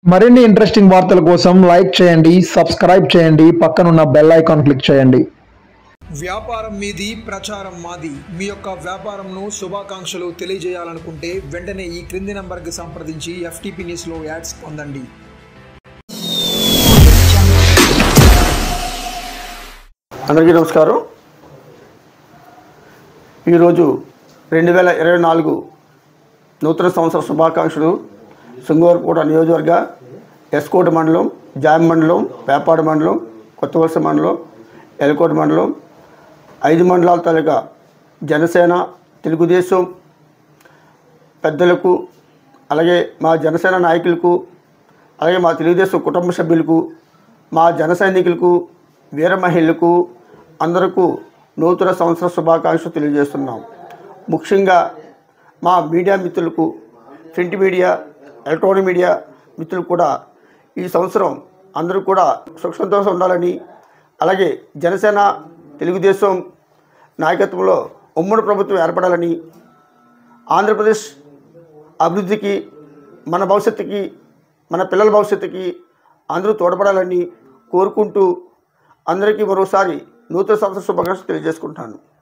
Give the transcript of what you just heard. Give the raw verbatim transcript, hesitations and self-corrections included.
మరిన్ని ఇంట్రెస్టింగ్ వార్తల కోసం లైక్ చేయండి, సబ్స్క్రైబ్ చేయండి, పక్కనున్న బెల్ ఐకాన్ క్లిక్ చేయండి. వ్యాపారం మీది, ప్రచారం మాది. మీ యొక్క వ్యాపారంను శుభాకాంక్షలు తెలియజేయాలనుకుంటే వెంటనే ఈ క్రింది నంబర్కి సంప్రదించి ఎఫ్టీపీ న్యూస్లో యాడ్స్ పొందండి. అందరికీ నమస్కారం. ఈరోజు రెండు వేల ఇరవై నాలుగు నూతన సంవత్సర శుభాకాంక్షలు. శృంగవరపుకోట నియోజకవర్గ ఎస్కోట మండలం, జామ్ మండలం, పేపాడ మండలం, కొత్తవలస మండలం, ఎలకోట మండలం, ఐదు మండలాల తాలూకా జనసేన, తెలుగుదేశం పెద్దలకు, అలాగే మా జనసేన నాయకులకు, అలాగే మా తెలుగుదేశం కుటుంబ సభ్యులకు, మా జన సైనికులకు, వీర మహిళలకు అందరికీ నూతన సంవత్సర శుభాకాంక్షలు తెలియజేస్తున్నాం. ముఖ్యంగా మా మీడియా మిత్రులకు, ప్రింట్ మీడియా, ఎలక్ట్రానిక్ మీడియా మిత్రులు కూడా ఈ సంవత్సరం అందరూ కూడా సుఖ సంతోషం ఉండాలని, అలాగే జనసేన తెలుగుదేశం నాయకత్వంలో ఉమ్మడి ప్రభుత్వం ఏర్పడాలని, ఆంధ్రప్రదేశ్ అభివృద్ధికి, మన భవిష్యత్తుకి, మన పిల్లల భవిష్యత్తుకి అందరూ తోడ్పడాలని కోరుకుంటూ అందరికీ మరోసారి నూతన సంవత్సర శుభాకాంక్షలు తెలియజేసుకుంటాను.